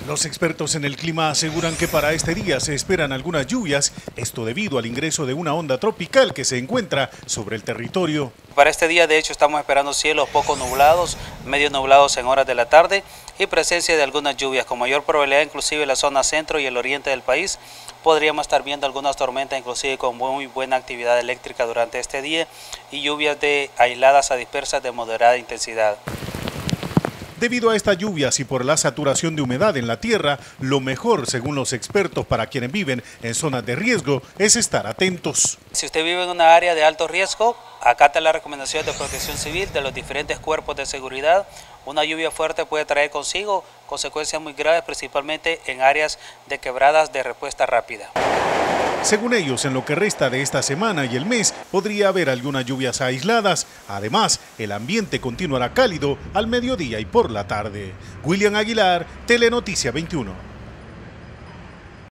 Los expertos en el clima aseguran que para este día se esperan algunas lluvias, esto debido al ingreso de una onda tropical que se encuentra sobre el territorio. Para este día, de hecho, estamos esperando cielos poco nublados, medio nublados en horas de la tarde y presencia de algunas lluvias con mayor probabilidad, inclusive en la zona centro y el oriente del país. Podríamos estar viendo algunas tormentas, inclusive con muy buena actividad eléctrica durante este día y lluvias aisladas a dispersas de moderada intensidad. Debido a estas lluvias y por la saturación de humedad en la tierra, lo mejor, según los expertos, para quienes viven en zonas de riesgo, es estar atentos. Si usted vive en una área de alto riesgo, acate las recomendaciones de protección civil de los diferentes cuerpos de seguridad. Una lluvia fuerte puede traer consigo consecuencias muy graves, principalmente en áreas de quebradas de respuesta rápida. Según ellos, en lo que resta de esta semana y el mes, podría haber algunas lluvias aisladas. Además, el ambiente continuará cálido al mediodía y por la tarde. William Aguilar, Telenoticia 21.